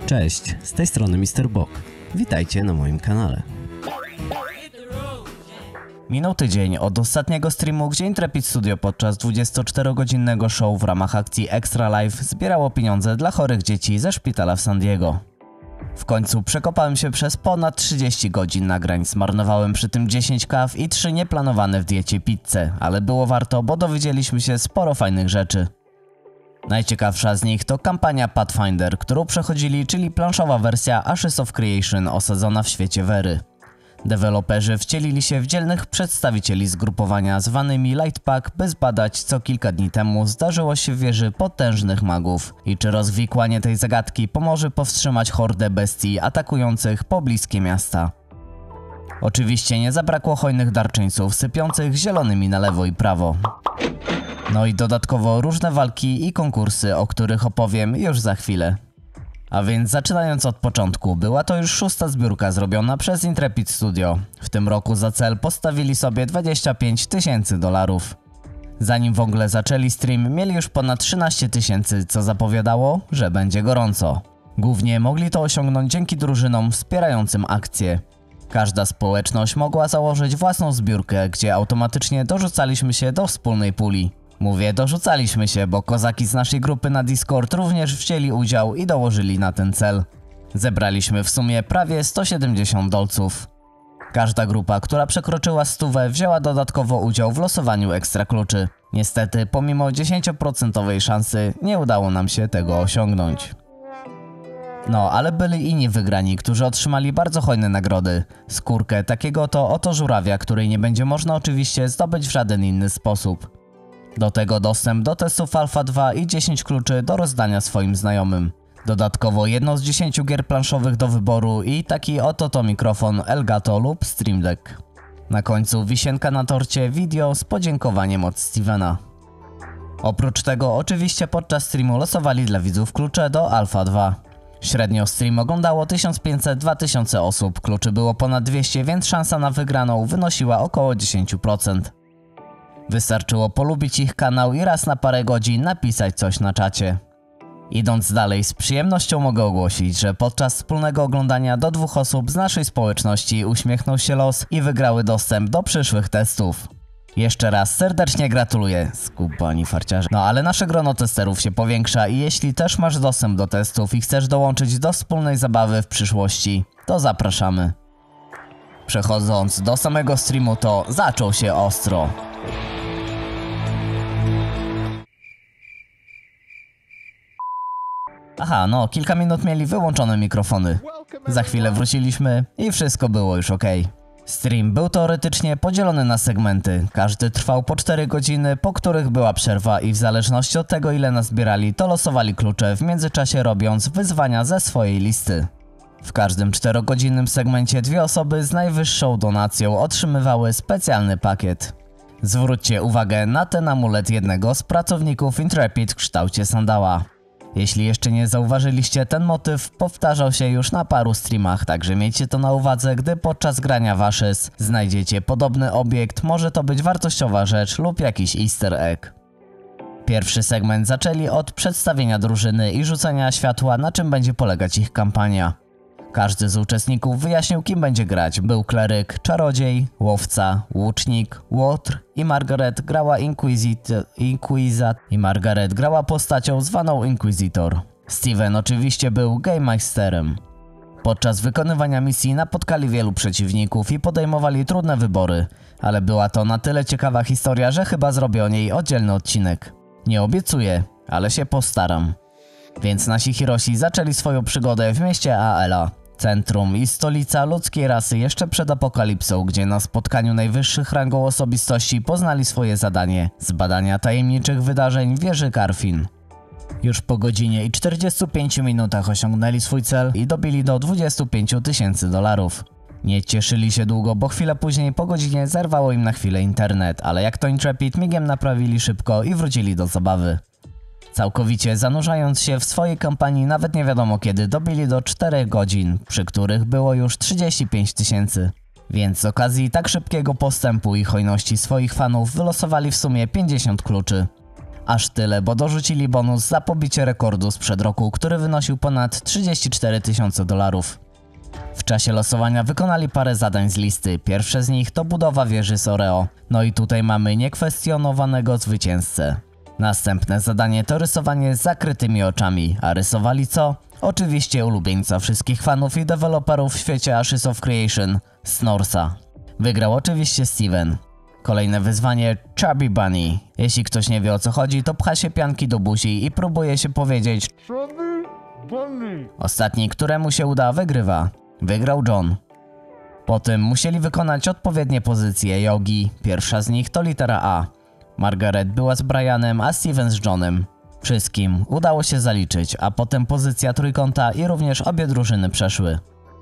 Cześć, z tej strony Mr. Bok. Witajcie na moim kanale. Minął tydzień od ostatniego streamu, gdzie Intrepid Studio podczas 24-godzinnego show w ramach akcji Extra Life zbierało pieniądze dla chorych dzieci ze szpitala w San Diego. W końcu przekopałem się przez ponad 30 godzin nagrań, zmarnowałem przy tym 10 kaw i 3 nieplanowane w diecie pizze, ale było warto, bo dowiedzieliśmy się sporo fajnych rzeczy. Najciekawsza z nich to kampania Pathfinder, którą przechodzili, czyli planszowa wersja Ashes of Creation osadzona w świecie Wery. Deweloperzy wcielili się w dzielnych przedstawicieli zgrupowania zwanymi Lightpack, by zbadać, co kilka dni temu zdarzyło się w wieży potężnych magów i czy rozwikłanie tej zagadki pomoże powstrzymać hordę bestii atakujących pobliskie miasta. Oczywiście nie zabrakło hojnych darczyńców sypiących zielonymi na lewo i prawo. No i dodatkowo różne walki i konkursy, o których opowiem już za chwilę. A więc zaczynając od początku, była to już 6. zbiórka zrobiona przez Intrepid Studio. W tym roku za cel postawili sobie $25 000. Zanim w ogóle zaczęli stream, mieli już ponad 13 000, co zapowiadało, że będzie gorąco. Głównie mogli to osiągnąć dzięki drużynom wspierającym akcję. Każda społeczność mogła założyć własną zbiórkę, gdzie automatycznie dorzucaliśmy się do wspólnej puli. Mówię dorzucaliśmy się, bo kozaki z naszej grupy na Discord również wzięli udział i dołożyli na ten cel. Zebraliśmy w sumie prawie $170. Każda grupa, która przekroczyła 100, wzięła dodatkowo udział w losowaniu ekstra kluczy. Niestety, pomimo 10% szansy, nie udało nam się tego osiągnąć. No, ale byli inni wygrani, którzy otrzymali bardzo hojne nagrody. Skórkę takiego oto żurawia, której nie będzie można oczywiście zdobyć w żaden inny sposób. Do tego dostęp do testów Alpha 2 i 10 kluczy do rozdania swoim znajomym. Dodatkowo jedno z 10 gier planszowych do wyboru i taki oto mikrofon Elgato lub Stream Deck. Na końcu wisienka na torcie video z podziękowaniem od Stevena. Oprócz tego oczywiście podczas streamu losowali dla widzów klucze do Alpha 2. Średnio stream oglądało 1500–2000 osób, kluczy było ponad 200, więc szansa na wygraną wynosiła około 10%. Wystarczyło polubić ich kanał i raz na parę godzin napisać coś na czacie. Idąc dalej, z przyjemnością mogę ogłosić, że podczas wspólnego oglądania do 2 osób z naszej społeczności uśmiechnął się los i wygrały dostęp do przyszłych testów. Jeszcze raz serdecznie gratuluję, skubani farciarze. No ale nasze grono testerów się powiększa i jeśli też masz dostęp do testów i chcesz dołączyć do wspólnej zabawy w przyszłości, to zapraszamy. Przechodząc do samego streamu, to zaczął się ostro. Aha, no, kilka minut mieli wyłączone mikrofony. Za chwilę wróciliśmy i wszystko było już ok. Stream był teoretycznie podzielony na segmenty. Każdy trwał po 4 godziny, po których była przerwa i w zależności od tego, ile nazbierali, to losowali klucze, w międzyczasie robiąc wyzwania ze swojej listy. W każdym 4-godzinnym segmencie 2 osoby z najwyższą donacją otrzymywały specjalny pakiet. Zwróćcie uwagę na ten amulet jednego z pracowników Intrepid w kształcie sandała. Jeśli jeszcze nie zauważyliście, ten motyw powtarzał się już na paru streamach, także miejcie to na uwadze, gdy podczas grania w Ashes znajdziecie podobny obiekt, może to być wartościowa rzecz lub jakiś easter egg. Pierwszy segment zaczęli od przedstawienia drużyny i rzucenia światła, na czym będzie polegać ich kampania. Każdy z uczestników wyjaśnił, kim będzie grać. Był kleryk, czarodziej, łowca, łucznik, łotr i Margaret grała postacią zwaną Inquisitor. Steven oczywiście był Game Masterem. Podczas wykonywania misji napotkali wielu przeciwników i podejmowali trudne wybory, ale była to na tyle ciekawa historia, że chyba zrobię o niej oddzielny odcinek. Nie obiecuję, ale się postaram. Więc nasi Hirosi zaczęli swoją przygodę w mieście Aela, centrum i stolica ludzkiej rasy jeszcze przed apokalipsą, gdzie na spotkaniu najwyższych rangą osobistości poznali swoje zadanie – zbadania tajemniczych wydarzeń wieży Karfin. Już po godzinie i 45 minutach osiągnęli swój cel i dobili do $25 000. Nie cieszyli się długo, bo chwilę później po godzinie zerwało im na chwilę internet, ale jak to Intrepid migiem naprawili szybko i wrócili do zabawy. Całkowicie zanurzając się w swojej kampanii, nawet nie wiadomo kiedy, dobili do 4 godzin, przy których było już 35 000. Więc z okazji tak szybkiego postępu i hojności swoich fanów wylosowali w sumie 50 kluczy. Aż tyle, bo dorzucili bonus za pobicie rekordu sprzed roku, który wynosił ponad 34 000 dolarów. W czasie losowania wykonali parę zadań z listy. Pierwsze z nich to budowa wieży z Oreo. No i tutaj mamy niekwestionowanego zwycięzcę. Następne zadanie to rysowanie z zakrytymi oczami. A rysowali co? Oczywiście ulubieńca wszystkich fanów i deweloperów w świecie Ashes of Creation, Snorsa. Wygrał oczywiście Steven. Kolejne wyzwanie Chubby Bunny. Jeśli ktoś nie wie o co chodzi, to pcha się pianki do buzi i próbuje się powiedzieć Chubby Bunny. Ostatni, któremu się uda, wygrywa. Wygrał John. Potem musieli wykonać odpowiednie pozycje jogi. Pierwsza z nich to litera A. Margaret była z Brianem, a Steven z Johnem. Wszystkim udało się zaliczyć, a potem pozycja trójkąta i również obie drużyny przeszły.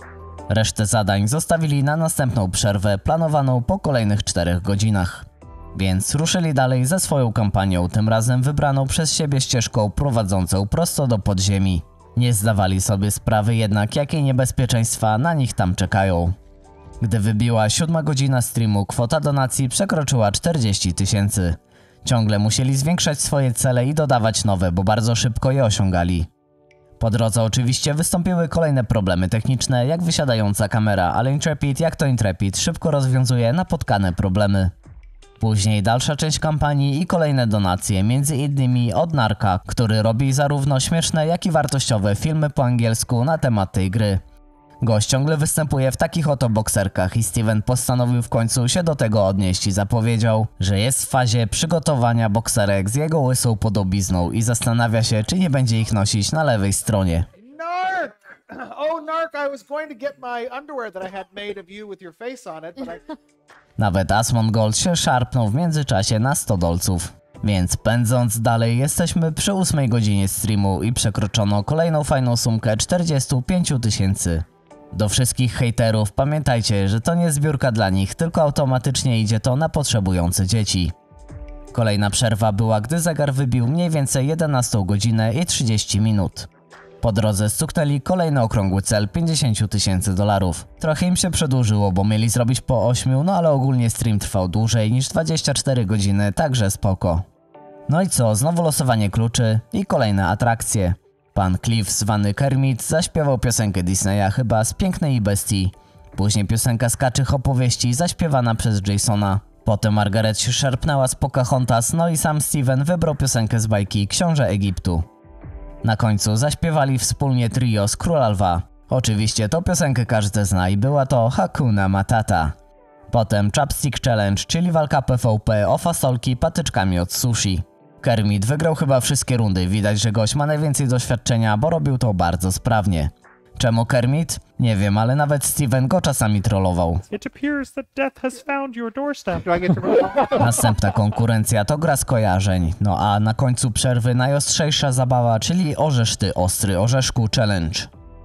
Resztę zadań zostawili na następną przerwę planowaną po kolejnych 4 godzinach. Więc ruszyli dalej ze swoją kampanią, tym razem wybraną przez siebie ścieżką prowadzącą prosto do podziemi. Nie zdawali sobie sprawy jednak, jakie niebezpieczeństwa na nich tam czekają. Gdy wybiła 7 godzina streamu, kwota donacji przekroczyła 40 000. Ciągle musieli zwiększać swoje cele i dodawać nowe, bo bardzo szybko je osiągali. Po drodze oczywiście wystąpiły kolejne problemy techniczne, jak wysiadająca kamera, ale Intrepid, jak to Intrepid, szybko rozwiązuje napotkane problemy. Później dalsza część kampanii i kolejne donacje, między innymi od Narka, który robi zarówno śmieszne, jak i wartościowe filmy po angielsku na temat tej gry. Gość ciągle występuje w takich oto bokserkach i Steven postanowił w końcu się do tego odnieść i zapowiedział, że jest w fazie przygotowania bokserek z jego łysą podobizną i zastanawia się, czy nie będzie ich nosić na lewej stronie. Nark! Oh, Nark, I was going to get my underwear that I had made of you with your face on it, but I... Nawet Asmongold się szarpnął w międzyczasie na 100 dolców. Więc pędząc dalej, jesteśmy przy 8 godzinie streamu i przekroczono kolejną fajną sumkę 45 000. Do wszystkich hejterów pamiętajcie, że to nie zbiórka dla nich, tylko automatycznie idzie to na potrzebujące dzieci. Kolejna przerwa była, gdy zegar wybił mniej więcej 11 godzinę i 30 minut. Po drodze stuknęli kolejny okrągły cel 50 000 dolarów. Trochę im się przedłużyło, bo mieli zrobić po 8, no ale ogólnie stream trwał dłużej niż 24 godziny, także spoko. No i co, znowu losowanie kluczy i kolejne atrakcje. Pan Cliff zwany Kermit zaśpiewał piosenkę Disneya chyba z Pięknej i Bestii. Później piosenka z Kaczych Opowieści zaśpiewana przez Jasona. Potem Margaret się szarpnęła z Pocahontas, no i sam Steven wybrał piosenkę z bajki Książę Egiptu. Na końcu zaśpiewali wspólnie trio z Króla Lwa. Oczywiście to piosenkę każdy zna i była to Hakuna Matata. Potem Chopstick Challenge, czyli walka PvP o fasolki patyczkami od sushi. Kermit wygrał chyba wszystkie rundy, widać, że gość ma najwięcej doświadczenia, bo robił to bardzo sprawnie. Czemu Kermit? Nie wiem, ale nawet Steven go czasami trollował. It appears that death has found your doorstep. Do I get to... Następna konkurencja to gra skojarzeń. No a na końcu przerwy najostrzejsza zabawa, czyli Orzesz ty ostry orzeszku challenge.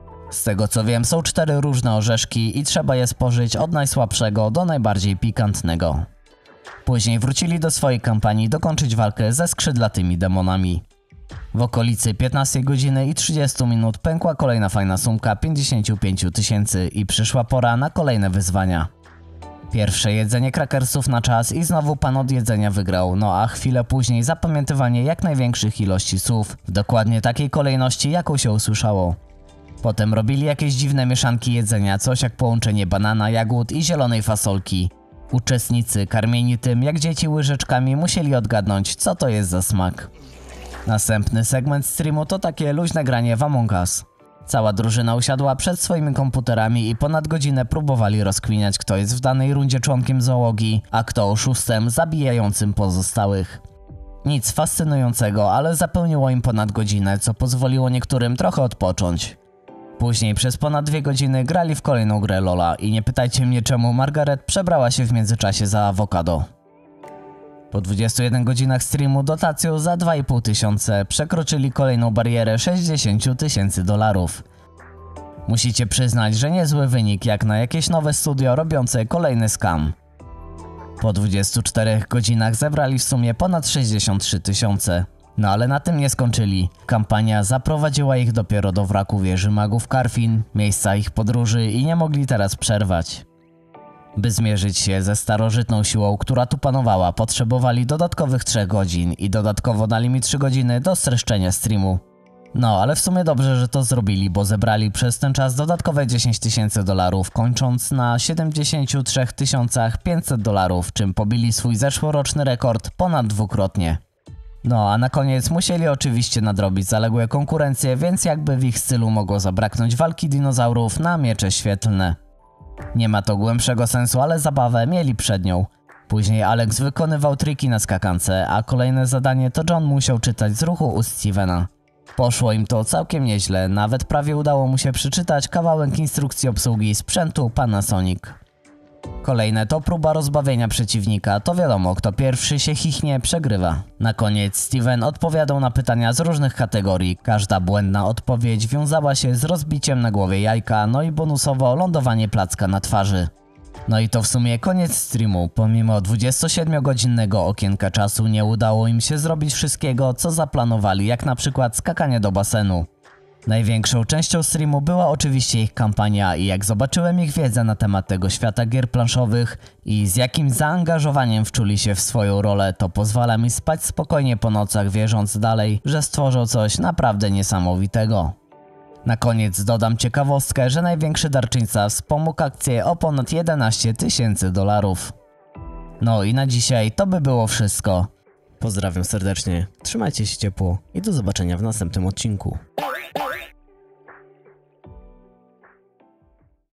Z tego co wiem, są 4 różne orzeszki i trzeba je spożyć od najsłabszego do najbardziej pikantnego. Później wrócili do swojej kampanii dokończyć walkę ze skrzydlatymi demonami. W okolicy 15 godziny i 30 minut pękła kolejna fajna sumka 55 000 i przyszła pora na kolejne wyzwania. Pierwsze jedzenie krakersów na czas i znowu pan od jedzenia wygrał, no a chwilę później zapamiętywanie jak największych ilości słów w dokładnie takiej kolejności, jaką się usłyszało. Potem robili jakieś dziwne mieszanki jedzenia, coś jak połączenie banana, jagód i zielonej fasolki. Uczestnicy karmieni tym jak dzieci łyżeczkami musieli odgadnąć, co to jest za smak. Następny segment streamu to takie luźne granie w Among Us. Cała drużyna usiadła przed swoimi komputerami i ponad godzinę próbowali rozkminiać, kto jest w danej rundzie członkiem załogi, a kto oszustem zabijającym pozostałych. Nic fascynującego, ale zapełniło im ponad godzinę, co pozwoliło niektórym trochę odpocząć. Później przez ponad 2 godziny grali w kolejną grę Lola i nie pytajcie mnie czemu Margaret przebrała się w międzyczasie za awokado. Po 21 godzinach streamu dotacją za 2500 przekroczyli kolejną barierę 60 000 dolarów. Musicie przyznać, że niezły wynik jak na jakieś nowe studio robiące kolejny scam. Po 24 godzinach zebrali w sumie ponad 63 000. No ale na tym nie skończyli. Kampania zaprowadziła ich dopiero do wraku wieży magów Karfin, miejsca ich podróży i nie mogli teraz przerwać. By zmierzyć się ze starożytną siłą, która tu panowała, potrzebowali dodatkowych 3 godzin i dodatkowo dali mi 3 godziny do streszczenia streamu. No, ale w sumie dobrze, że to zrobili, bo zebrali przez ten czas dodatkowe $10,000, kończąc na $73 500, czym pobili swój zeszłoroczny rekord ponad dwukrotnie. No, a na koniec musieli oczywiście nadrobić zaległe konkurencje, więc jakby w ich stylu mogło zabraknąć walki dinozaurów na miecze świetlne. Nie ma to głębszego sensu, ale zabawę mieli przed nią. Później Alex wykonywał triki na skakance, a kolejne zadanie to John musiał czytać z ruchu ust Stevena. Poszło im to całkiem nieźle, nawet prawie udało mu się przeczytać kawałek instrukcji obsługi sprzętu Panasonic. Kolejne to próba rozbawienia przeciwnika, to wiadomo, kto pierwszy się chichnie, przegrywa. Na koniec Steven odpowiadał na pytania z różnych kategorii, każda błędna odpowiedź wiązała się z rozbiciem na głowie jajka, no i bonusowo lądowanie placka na twarzy. No i to w sumie koniec streamu, pomimo 27-godzinnego okienka czasu nie udało im się zrobić wszystkiego, co zaplanowali, jak na przykład skakanie do basenu. Największą częścią streamu była oczywiście ich kampania i jak zobaczyłem ich wiedzę na temat tego świata gier planszowych i z jakim zaangażowaniem wczuli się w swoją rolę, to pozwala mi spać spokojnie po nocach, wierząc dalej, że stworzą coś naprawdę niesamowitego. Na koniec dodam ciekawostkę, że największy darczyńca wspomógł akcję o ponad $11,000. No i na dzisiaj to by było wszystko. Pozdrawiam serdecznie, trzymajcie się ciepło i do zobaczenia w następnym odcinku.